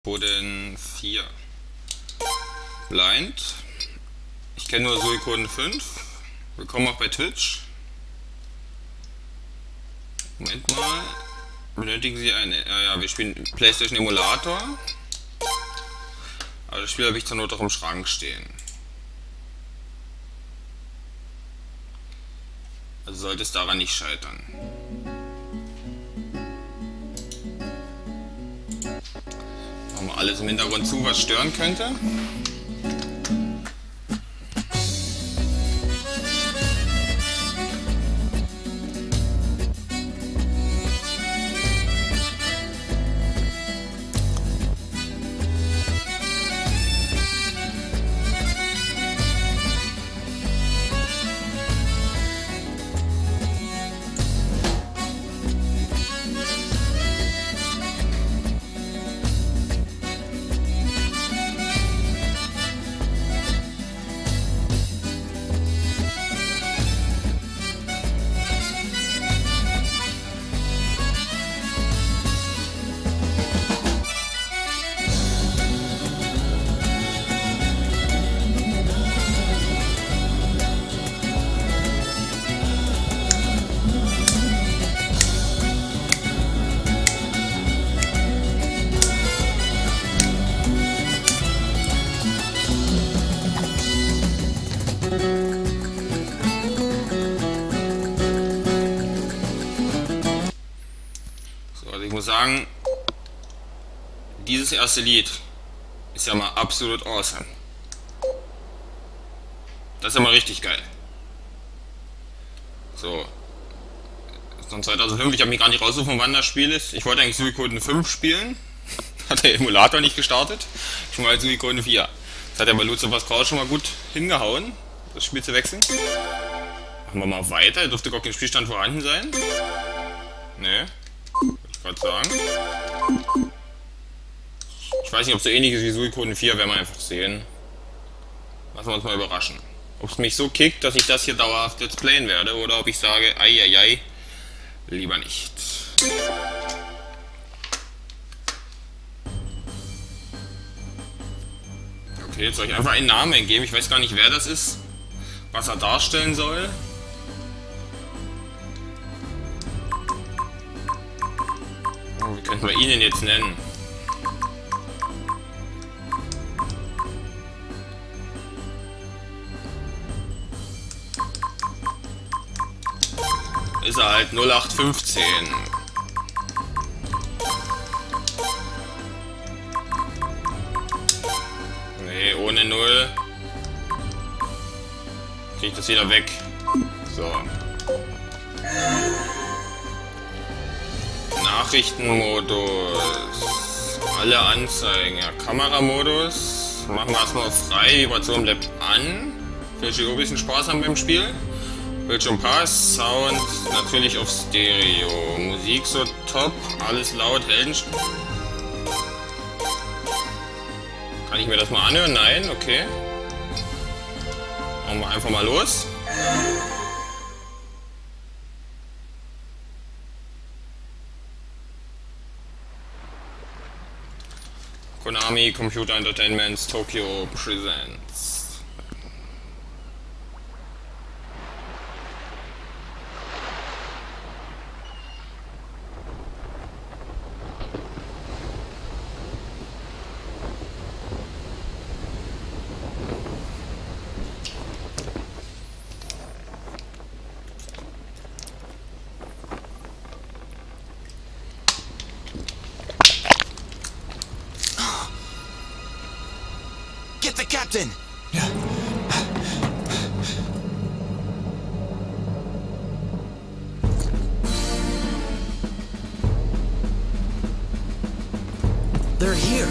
Suikoden 4. Blind. Ich kenne nur Suikoden 5. Willkommen auch bei Twitch. Moment mal. Benötigen Sie eine... Ja, wir spielen PlayStation Emulator. Aber das Spiel habe ich zur Not auch im Schrank stehen. Also sollte es daran nicht scheitern. Machen wir alles im Hintergrund zu, was stören könnte. Also ich muss sagen, dieses erste Lied ist ja mal absolut awesome. Das ist ja mal richtig geil. So. Von 2005, ich habe mich gar nicht rausgesucht, wann das Spiel ist. Ich wollte eigentlich Suikoden 5 spielen. Hat der Emulator nicht gestartet. Ich mal Suikoden 4. Das hat der bei Lutz of Crowd schon mal gut hingehauen, das Spiel zu wechseln. Machen wir mal weiter. Dürfte gar kein Spielstand vorhanden sein. Ne. Wollte ich gerade sagen. Ich weiß nicht, ob es so ähnlich ist wie Suikoden 4, werden wir einfach sehen. Lassen wir uns mal überraschen. Ob es mich so kickt, dass ich das hier dauerhaft jetzt playen werde, oder ob ich sage, eieiei, lieber nicht. Okay, jetzt soll ich einfach einen Namen eingeben. Ich weiß gar nicht, wer das ist, was er darstellen soll. Oh, wie könnten wir ihn denn jetzt nennen? Ist er halt 0815. Nee, ohne 0. Krieg ich das wieder weg. So. Nachrichtenmodus. Alle Anzeigen. Ja, Kameramodus. Machen wir erstmal auf frei. Vibration bleibt an. Will ich auch ein bisschen Spaß haben beim Spiel. Bildschirm Pass, Sound natürlich auf Stereo, Musik so top, alles laut, Heldenstimme. Kann ich mir das mal anhören? Nein, okay. Machen wir einfach mal los. Konami Computer Entertainment Tokyo presents. Get the captain! They're here.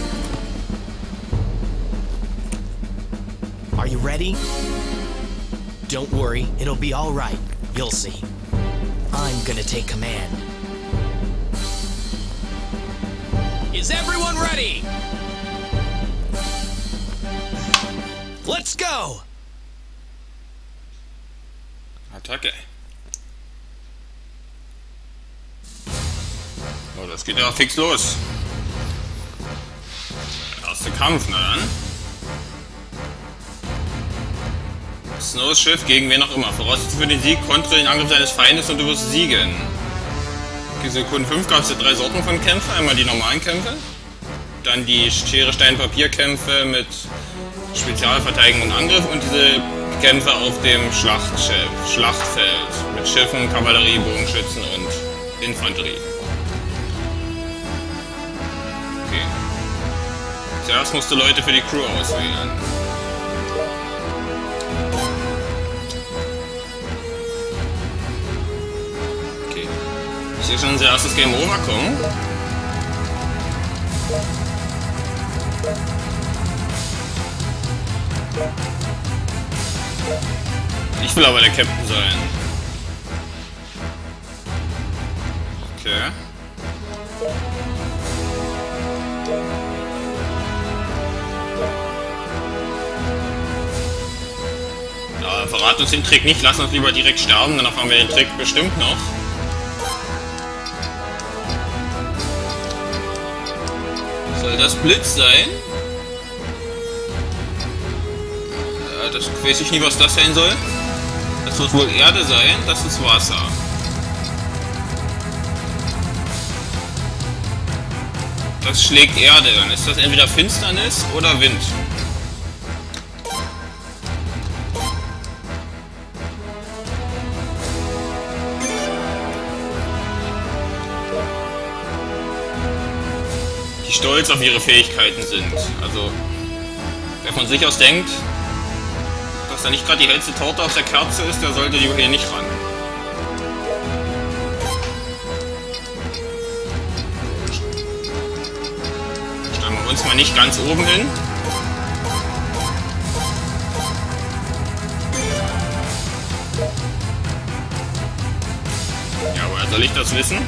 Are you ready? Don't worry, it'll be all right. You'll see. I'm gonna take command. Is everyone ready? Let's go! Attacke. Oh, das geht ja fix los. erste Kampf, na dann. Snows Schiff gegen wen auch immer. Voraussetzung für den Sieg, kontre den Angriff deines Feindes und du wirst siegen. In Sekunden 5 gab es ja 3 Sorten von Kämpfen. Einmal die normalen Kämpfe, dann die Schere, Stein, Papier Kämpfe mit Spezialverteidigung und Angriff und diese Kämpfe auf dem Schlachtfeld mit Schiffen, Kavallerie, Bogenschützen und Infanterie. Okay. Zuerst musst du Leute für die Crew auswählen. Okay. Ich sehe schon unser erstes Game Over kommen. Ich will aber der Captain sein. Okay. Ja, verrat uns den Trick nicht, lass uns lieber direkt sterben, dann erfahren wir den Trick bestimmt noch. Soll das Blitz sein? Ja, das weiß ich nie, was das sein soll. Das wird wohl Erde sein, das ist Wasser. Das schlägt Erde, dann ist das entweder Finsternis oder Wind. Die stolz auf ihre Fähigkeiten sind. Also, wer von sich aus denkt, dass da nicht gerade die hellste Torte auf der Kerze ist, der sollte hier nicht ran. Stellen wir uns mal nicht ganz oben hin. Ja, woher soll ich das wissen?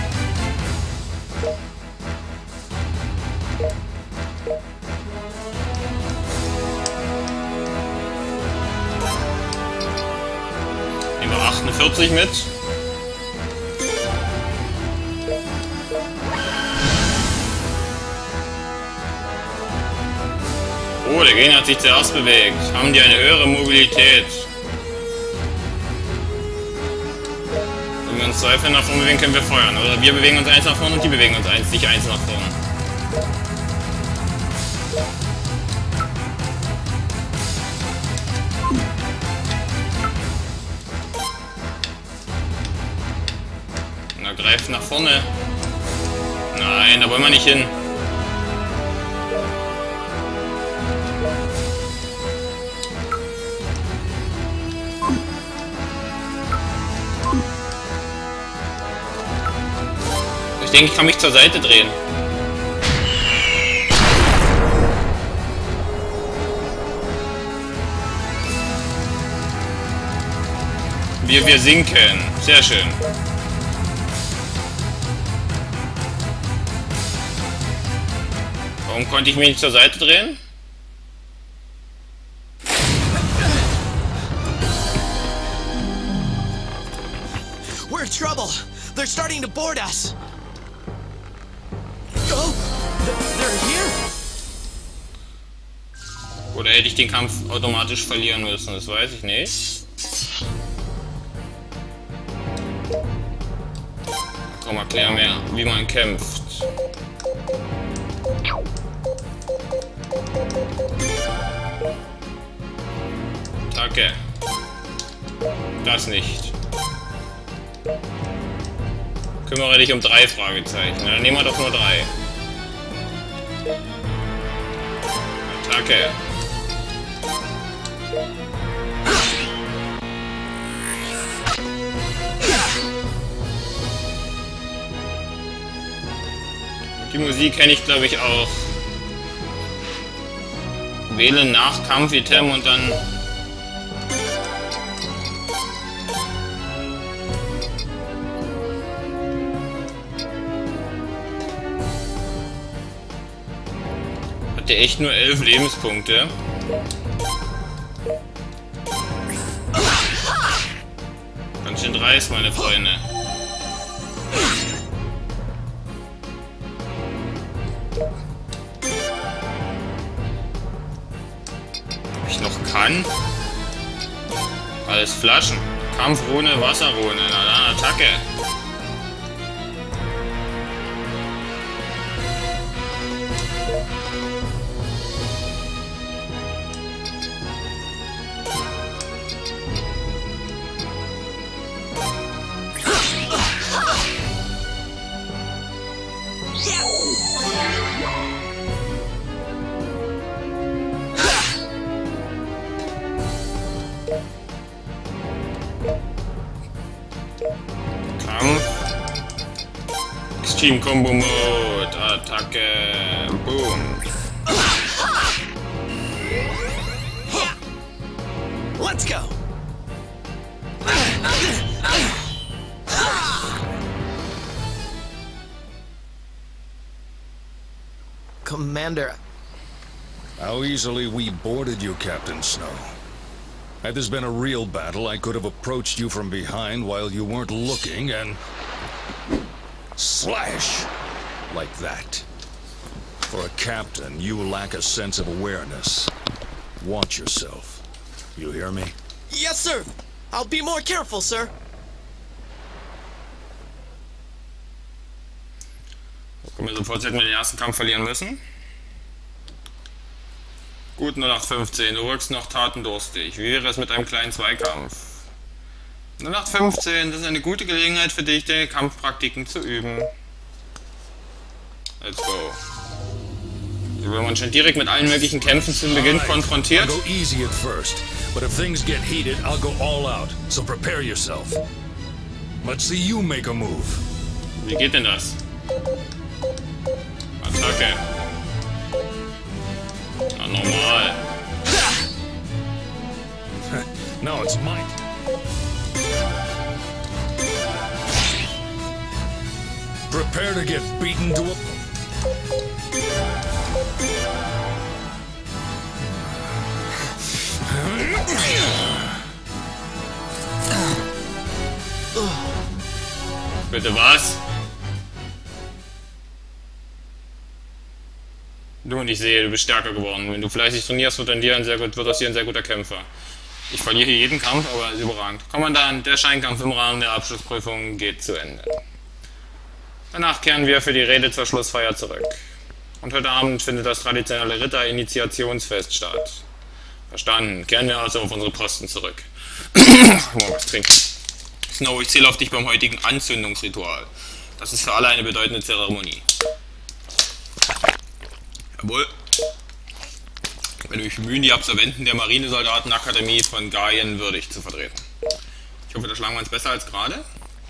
Nehmen wir 48 mit. Oh, der Gegner hat sich zuerst bewegt. Haben die eine höhere Mobilität? Wenn wir uns 2 Felder nach vorne bewegen, können wir feuern. Oder wir bewegen uns 1 nach vorne und die bewegen uns sich 1 nach vorne. Na, greift nach vorne. Nein, da wollen wir nicht hin. Ich denke, ich kann mich zur Seite drehen. Wir sinken. Sehr schön. Warum konnte ich mich nicht zur Seite drehen? We're in trouble. They're starting to board us. Oh, they're here. Oder hätte ich den Kampf automatisch verlieren müssen? Das weiß ich nicht. Komm, erklär mir, wie man kämpft. Attacke. Das nicht. Kümmere dich um 3 Fragezeichen. Dann nehmen wir doch nur 3. Attacke. Die Musik kenne ich, glaube ich, auch. Wähle nach Kampf-Item und dann... Hat der echt nur 11 Lebenspunkte? Ganz schön dreist, meine Freunde. kann. Alles Flaschen. Kampfrune, Wasserrune. Na dann, Attacke. Extreme Combo Mode, Attacke, Boom. Let's go. Commander, How easily we boarded you, Captain Snow. Had this been a real battle, I could have approached you from behind while you weren't looking and... slash! Like that. For a captain, you lack a sense of awareness. Watch yourself. You hear me? yes, sir. I'll be more careful, sir. Kommen wir sofort, hätten wir den ersten Kampf verlieren müssen. Gut, 0815, du wirkst noch tatendurstig. Wie wäre es mit einem kleinen Zweikampf? 0815, das ist eine gute Gelegenheit für dich, deine Kampfpraktiken zu üben. Let's go. Hier wird man schon direkt mit allen möglichen Kämpfen zu Beginn konfrontiert. I'll go easy at first, but if things get heated, I'll go all out. So prepare yourself. Let's see you make a move. Wie geht denn das? Attacke. Ja, normal. No, it's mine. Prepare to get beaten to a... Bitte was? Du, und ich sehe, du bist stärker geworden. Wenn du fleißig trainierst, wird das hier ein sehr guter Kämpfer. Ich verliere hier jeden Kampf, aber ist überragend. Kommandant, der Scheinkampf im Rahmen der Abschlussprüfung geht zu Ende. Danach kehren wir für die Rede zur Schlussfeier zurück. Und heute Abend findet das traditionelle Ritter-Initiationsfest statt. Verstanden. Kehren wir also auf unsere Posten zurück. Mal was trinken. Snow, ich zähle auf dich beim heutigen Anzündungsritual. Das ist für alle eine bedeutende Zeremonie. Jawohl. Wenn wir mich bemühen, die Absolventen der Marinesoldatenakademie von Gaien würdig zu vertreten. Ich hoffe, da schlagen wir uns besser als gerade.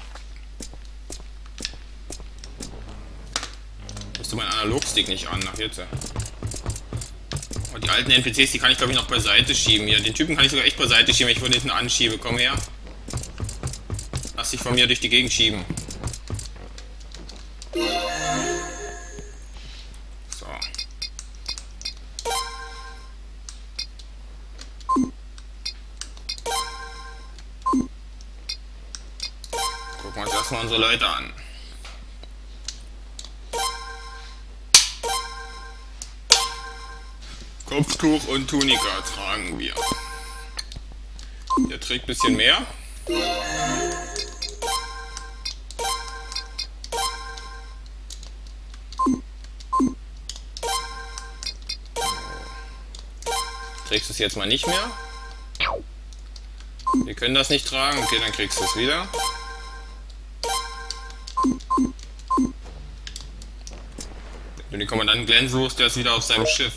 Musste mein Analogstick nicht an, nach jetzt. Und die alten NPCs, die kann ich glaube ich noch beiseite schieben. Hier, den Typen kann ich sogar echt beiseite schieben, wenn ich von hinten anschiebe. Komm her. Lass dich von mir durch die Gegend schieben. So. Gucken wir uns erstmal unsere Leute an. Kopftuch und Tunika tragen wir. Der trägt ein bisschen mehr. Trägst du es jetzt mal nicht mehr? Wir können das nicht tragen. Okay, dann kriegst du es wieder. Wenn du den Kommandanten Glenn suchst, der ist wieder auf seinem Schiff.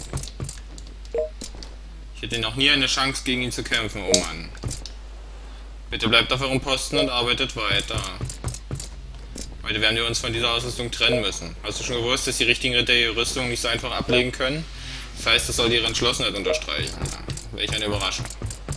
Ich hätte noch nie eine Chance, gegen ihn zu kämpfen. Oh Mann. Bitte bleibt auf eurem Posten und arbeitet weiter. Heute werden wir uns von dieser Ausrüstung trennen müssen. Hast du schon gewusst, dass die richtigen Ritter ihre Rüstung nicht so einfach ablegen können? Das heißt, das soll ihre Entschlossenheit unterstreichen. Welch eine Überraschung.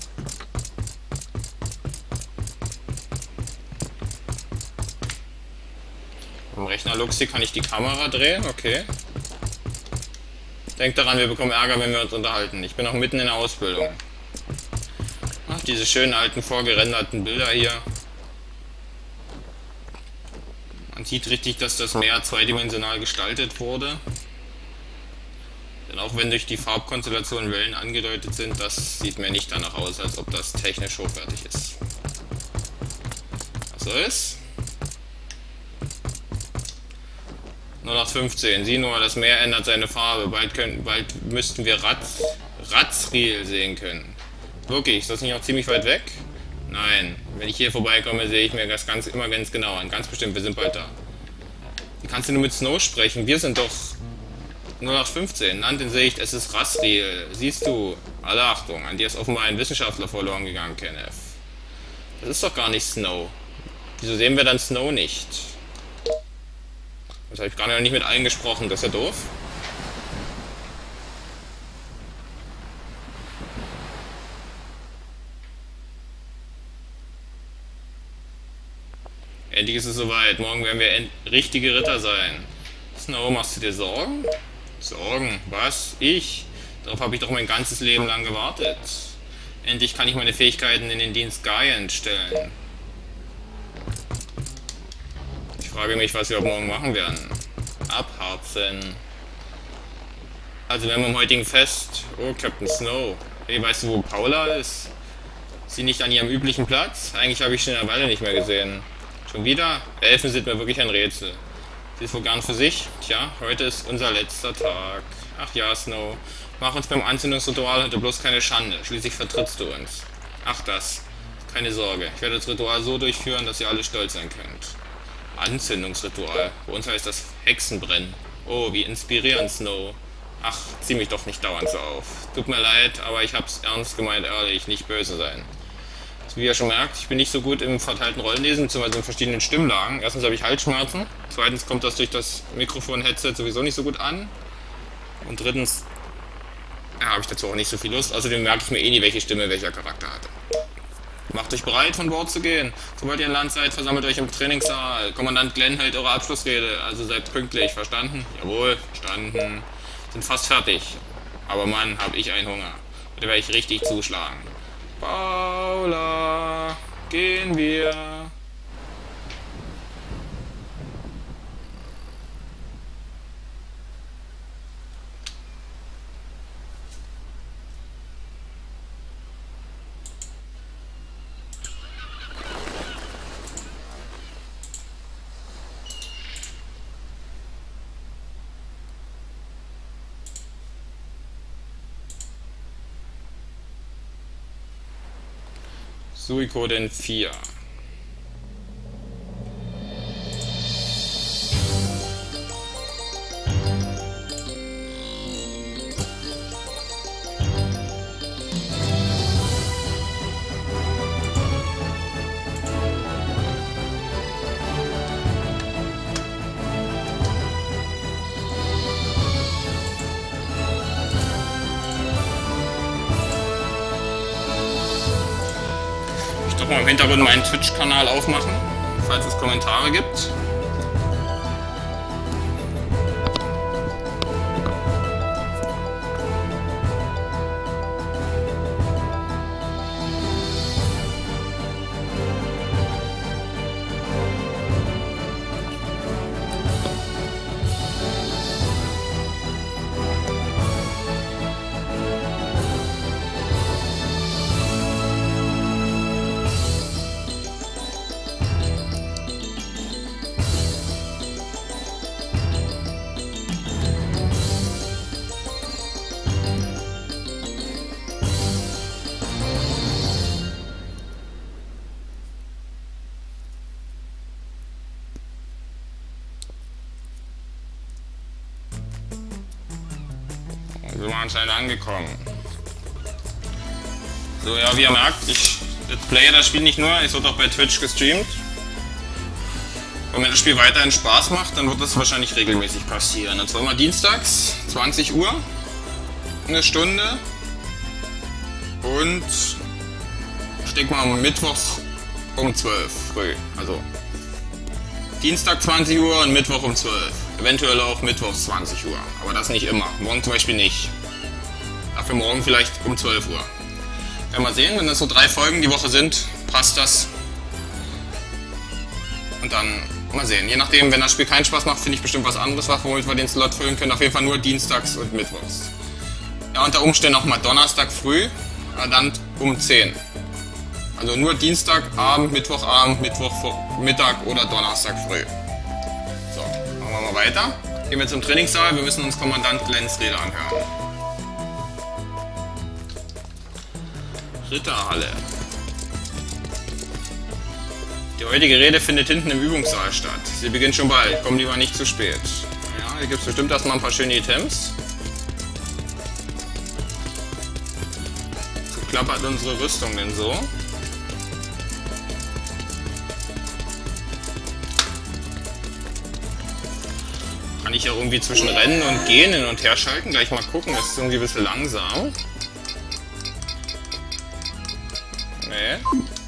Im Rechner Luxi kann ich die Kamera drehen, okay. Denkt daran, wir bekommen Ärger, wenn wir uns unterhalten. Ich bin noch mitten in der Ausbildung. Ach, diese schönen alten vorgerenderten Bilder hier. Man sieht richtig, dass das Meer zweidimensional gestaltet wurde. Denn auch wenn durch die Farbkonstellation Wellen angedeutet sind, das sieht mir nicht danach aus, als ob das technisch hochwertig ist. Was soll's? 0815. Sieh nur, das Meer ändert seine Farbe. Bald müssten wir Ratzriel sehen können. Wirklich, ist das nicht auch ziemlich weit weg? Nein, wenn ich hier vorbeikomme, sehe ich mir das immer ganz genau an. Ganz bestimmt, wir sind bald da. Wie kannst du nur mit Snow sprechen? Wir sind doch 0815. Land in Sicht, es ist Ratzriel. Siehst du? Alle Achtung, an dir ist offenbar ein Wissenschaftler verloren gegangen, Kenneth. Das ist doch gar nicht Snow. Wieso sehen wir dann Snow nicht? Das habe ich gar nicht mit allen gesprochen, das ist ja doof. Endlich ist es soweit, morgen werden wir richtige Ritter sein. Snow, machst du dir Sorgen? Sorgen? Was? Ich? Darauf habe ich doch mein ganzes Leben lang gewartet. Endlich kann ich meine Fähigkeiten in den Dienst Giant stellen. Ich frage mich, was wir ab morgen machen werden. Abharzen. Also wenn wir am heutigen Fest... Oh, Captain Snow. Hey, weißt du, wo Paula ist? Ist sie nicht an ihrem üblichen Platz? Eigentlich habe ich sie in einer Weile nicht mehr gesehen. Schon wieder? Elfen sind mir wirklich ein Rätsel. Sie ist wohl gern für sich? Tja, heute ist unser letzter Tag. Ach ja, Snow. Mach uns beim Anzündungsritual heute bloß keine Schande. Schließlich vertrittst du uns. Ach das. Keine Sorge. Ich werde das Ritual so durchführen, dass ihr alle stolz sein könnt. Anzündungsritual. Bei uns heißt das Hexenbrennen. Oh, wie inspirierend, Snow. Ach, zieh mich doch nicht dauernd so auf. Tut mir leid, aber ich hab's ernst gemeint, ehrlich, nicht böse sein. Wie ihr schon merkt, ich bin nicht so gut im verteilten Rollenlesen, bzw. in verschiedenen Stimmlagen. Erstens habe ich Halsschmerzen, zweitens kommt das durch das Mikrofon-Headset sowieso nicht so gut an. Und drittens habe ich dazu auch nicht so viel Lust. Außerdem merke ich mir eh nie, welche Stimme welcher Charakter hatte. Macht euch bereit, von Bord zu gehen. Sobald ihr in Land seid, versammelt euch im Trainingssaal. Kommandant Glenn hält eure Abschlussrede, also seid pünktlich, verstanden? Jawohl, verstanden. Sind fast fertig. Aber Mann, hab ich einen Hunger. Da werde ich richtig zuschlagen. Paula, gehen wir. Suikoden 4. Mal im Hintergrund meinen Twitch-Kanal aufmachen, falls es Kommentare gibt. Wir sind anscheinend angekommen. So, ja, wie ihr merkt, ich playe das Spiel nicht nur, es wird auch bei Twitch gestreamt. Und wenn das Spiel weiterhin Spaß macht, dann wird das wahrscheinlich regelmäßig passieren. Und zwar immer dienstags, 20 Uhr, eine Stunde. Und ich denke mal mittwochs um 12 früh. Also Dienstag 20 Uhr und Mittwoch um 12. Eventuell auch Mittwochs 20 Uhr. Aber das nicht immer. Morgen zum Beispiel nicht. Dafür morgen vielleicht um 12 Uhr. Werden wir mal sehen, wenn das so 3 Folgen die Woche sind, passt das. Und dann mal sehen. Je nachdem, wenn das Spiel keinen Spaß macht, finde ich bestimmt was anderes, womit wir den Slot füllen können. Auf jeden Fall nur dienstags und mittwochs. Ja, unter Umständen auch mal Donnerstag früh, aber dann um 10. Also nur Dienstagabend, Mittwochabend, Mittwochmittag oder Donnerstag früh. So, machen wir mal weiter. Gehen wir zum Trainingssaal, wir müssen uns Kommandant Glens Rede anhören. Ritterhalle. Die heutige Rede findet hinten im Übungssaal statt. Sie beginnt schon bald, komm lieber nicht zu spät. Ja, hier gibt es bestimmt erstmal ein paar schöne Items. So klappert unsere Rüstung denn so. Kann ich ja irgendwie zwischen Rennen und Gehen hin und her schalten. Gleich mal gucken, das ist irgendwie ein bisschen langsam. Nee.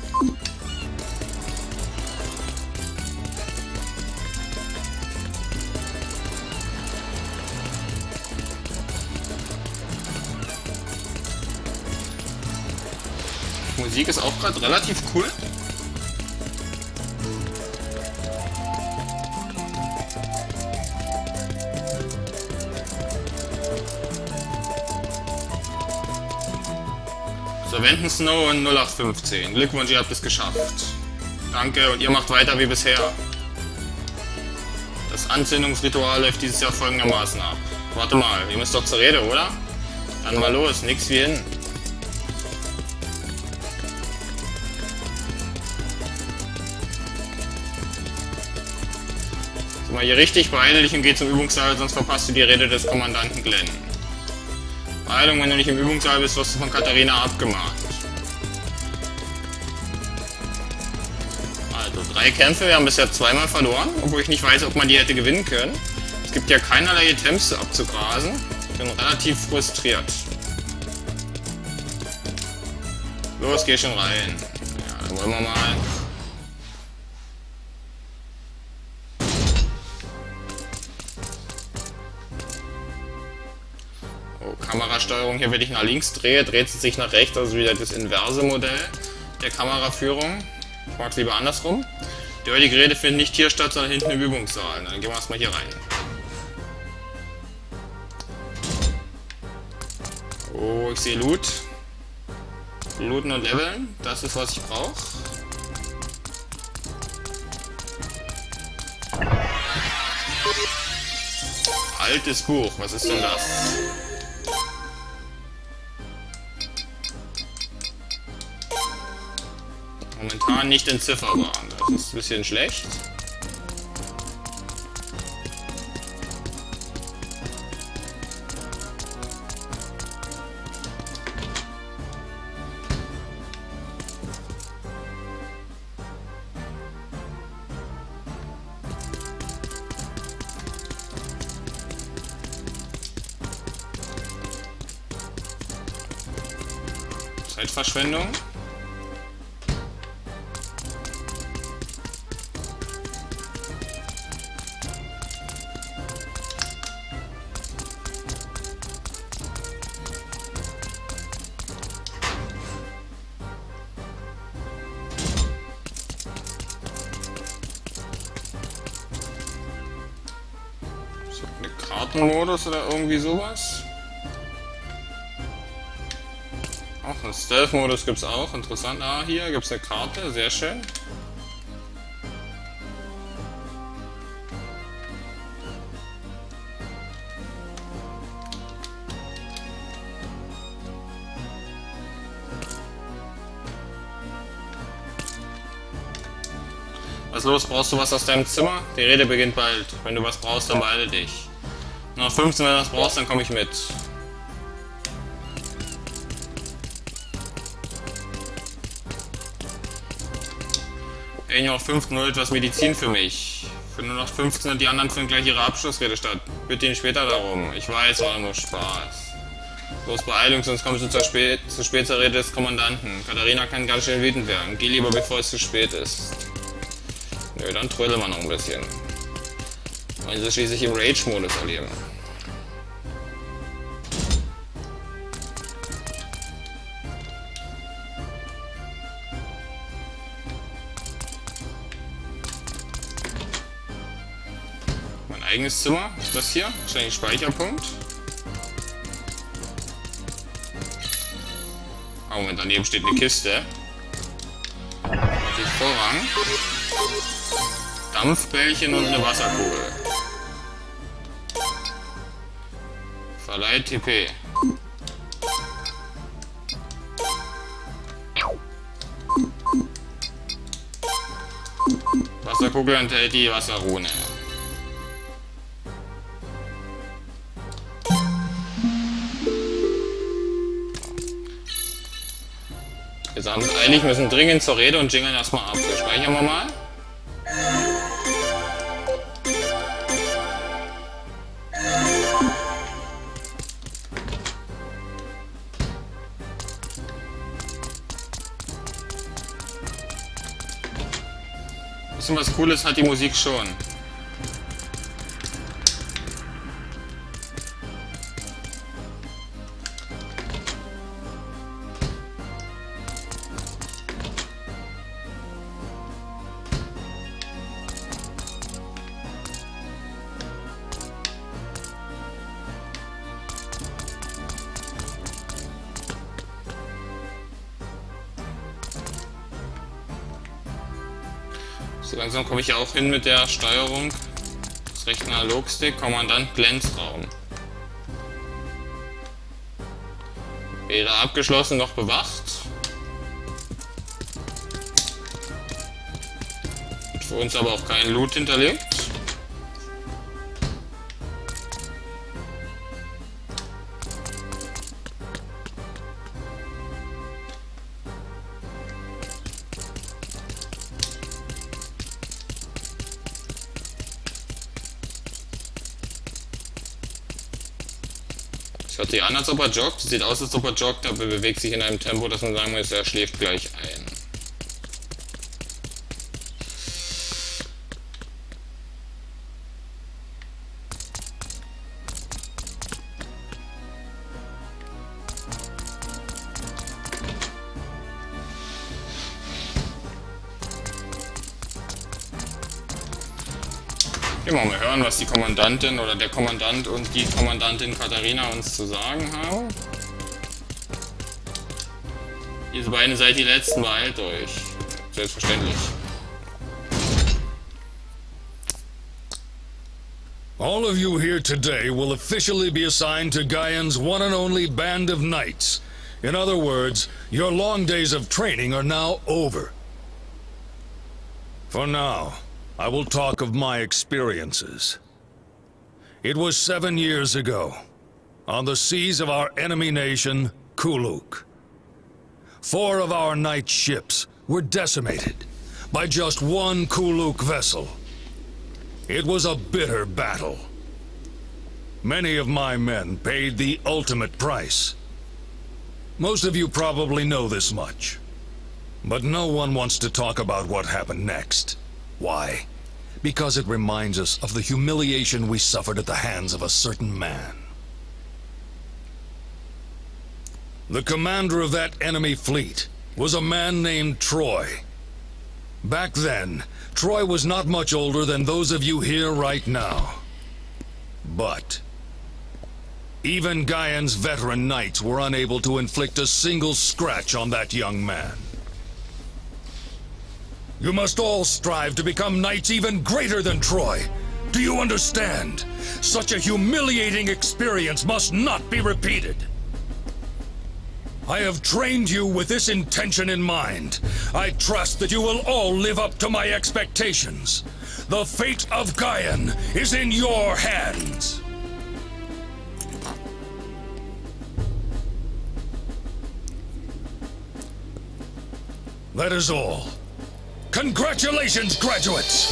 Musik ist auch gerade relativ cool. Serventen Snow und 0815. Glückwunsch, ihr habt es geschafft. Danke und ihr macht weiter wie bisher. Das Anzündungsritual läuft dieses Jahr folgendermaßen ab. Warte mal, ihr müsst doch zur Rede, oder? Dann mal los, nix wie hin. So, mal hier richtig, beeile dich und geh zum Übungssaal, sonst verpasst du die Rede des Kommandanten Glenn. Beeilung, wenn du nicht im Übungssaal bist, wirst du von Katharina abgemahnt. Also 3 Kämpfe, wir haben bisher 2-mal verloren, obwohl ich nicht weiß, ob man die hätte gewinnen können. Es gibt ja keinerlei Items abzugrasen. Ich bin relativ frustriert. Los, geh schon rein. Ja, dann wollen wir mal. Kamerasteuerung, hier, wenn ich nach links drehe, dreht sie sich nach rechts, also wieder das inverse Modell der Kameraführung. Ich mag es lieber andersrum. Die heutige Rede findet nicht hier statt, sondern hinten im Übungssaal. Dann gehen wir erstmal hier rein. Oh, ich sehe Loot. Looten und Leveln, das ist, was ich brauche. Altes Buch, was ist denn das? Momentan nicht entzifferbar. Das ist ein bisschen schlecht. Zeitverschwendung. Kartenmodus oder irgendwie sowas. Auch einen Stealth-Modus gibt es auch, interessant. Ah, hier gibt es eine Karte, sehr schön. Was ist los? Brauchst du was aus deinem Zimmer? Die Rede beginnt bald. Wenn du was brauchst, dann beeile dich. Nach 15, wenn du was brauchst, dann komme ich mit. Ey, noch 15 Uhr etwas Medizin für mich. Für nur noch 15 und die anderen finden gleich ihre Abschlussrede statt. Bitte ihn später darum. Ich weiß, war nur Spaß. Los, Beeilung, sonst kommst du zu spät zur Rede des Kommandanten. Katharina kann ganz schön wütend werden. Geh lieber, bevor es zu spät ist. Nö, dann trödeln wir noch ein bisschen. Wollen sie schließlich im Rage-Modus erleben. Mein eigenes Zimmer ist das hier, wahrscheinlich Speicherpunkt. Ah, Moment, daneben steht eine Kiste. Die Vorrang. Dampfbällchen und eine Wasserkugel. Verleiht TP. Wasserkugel enthält die Wasserrune. Wir sagen es eilig, müssen dringend zur Rede und jingeln erstmal ab. So, speichern wir mal. Bisschen was Cooles hat die Musik schon. So langsam komme ich ja auch hin mit der Steuerung. Das rechten Analogstick, Kommandant Glänzraum. Weder abgeschlossen noch bewacht. Wird für uns aber auch kein Loot hinterlegt. Hört sich an, als ob er joggt. Sieht aus, als ob er joggt, aber bewegt sich in einem Tempo, dass man sagen muss, er schläft gleich ein. Gehen wir mal hören, was die Kommandantin oder der Kommandant und die Kommandantin Katharina uns zu sagen haben. Diese beiden seid die Letzten, beeilt euch. Selbstverständlich. All of you here today will officially be assigned to Gaian's one and only band of knights. In other words, your long days of training are now over. For now, I will talk of my experiences. It was 7 years ago, on the seas of our enemy nation, Kuluk. 4 of our knight ships were decimated by just one Kuluk vessel. It was a bitter battle. Many of my men paid the ultimate price. Most of you probably know this much. But no one wants to talk about what happened next. Why? Because it reminds us of the humiliation we suffered at the hands of a certain man. The commander of that enemy fleet was a man named Troy. Back then, Troy was not much older than those of you here right now. But even Gaian's veteran knights were unable to inflict a single scratch on that young man. You must all strive to become knights even greater than Troy. Do you understand? Such a humiliating experience must not be repeated. I have trained you with this intention in mind. I trust that you will all live up to my expectations. The fate of Gaian is in your hands. That is all. Congratulations, graduates!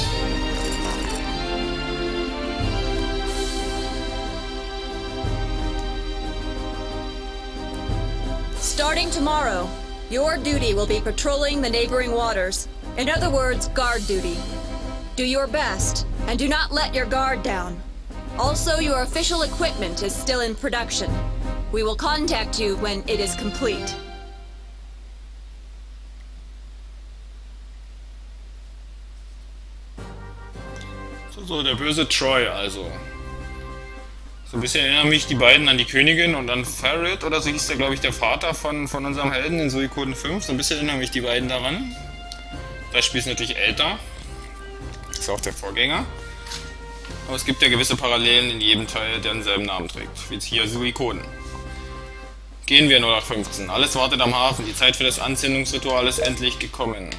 Starting tomorrow, your duty will be patrolling the neighboring waters. In other words, guard duty. Do your best, and do not let your guard down. Also, your official equipment is still in production. We will contact you when it is complete. So, der böse Troy also. So ein bisschen erinnern mich die beiden an die Königin und an Farrett oder so hieß der, glaube ich, der Vater von unserem Helden in Suikoden 5. So ein bisschen erinnern mich die beiden daran. Das Spiel ist natürlich älter. Ist auch der Vorgänger. Aber es gibt ja gewisse Parallelen in jedem Teil, der denselben Namen trägt. Wie jetzt hier Suikoden. Gehen wir 0815. Alles wartet am Hafen. Die Zeit für das Anzündungsritual ist endlich gekommen.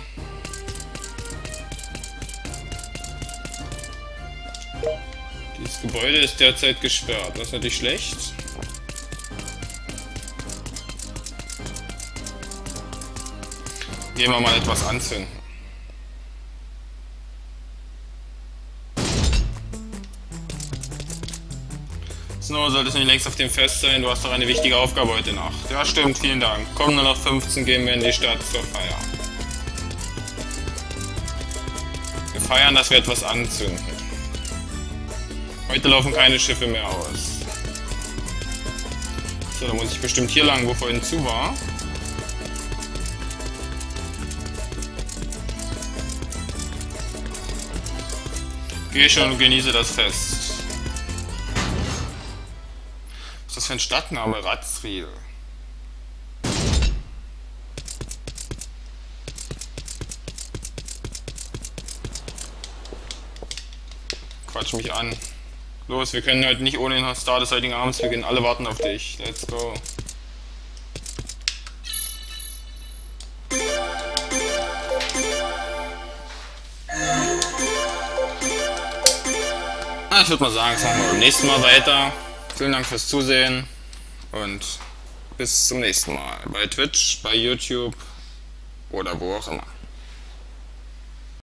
Dieses Gebäude ist derzeit gesperrt. Das ist natürlich schlecht. Gehen wir mal etwas anzünden. Snow, solltest du nicht längst auf dem Fest sein? Du hast doch eine wichtige Aufgabe heute Nacht. Ja, stimmt, vielen Dank. Komm, nur noch 15 gehen wir in die Stadt zur Feier. Wir feiern, dass wir etwas anzünden. Heute laufen keine Schiffe mehr aus. So, dann muss ich bestimmt hier lang, wo vorhin zu war. Geh schon und genieße das Fest. Was ist das für ein Stadtname? Ratzriel. Quatsch mich an. Los, wir können heute nicht ohne den Star des heutigen Abends beginnen. Alle warten auf dich. Let's go. Ich würde mal sagen, das machen wir beim nächsten Mal weiter. Vielen Dank fürs Zusehen und bis zum nächsten Mal. Bei Twitch, bei YouTube oder wo auch immer.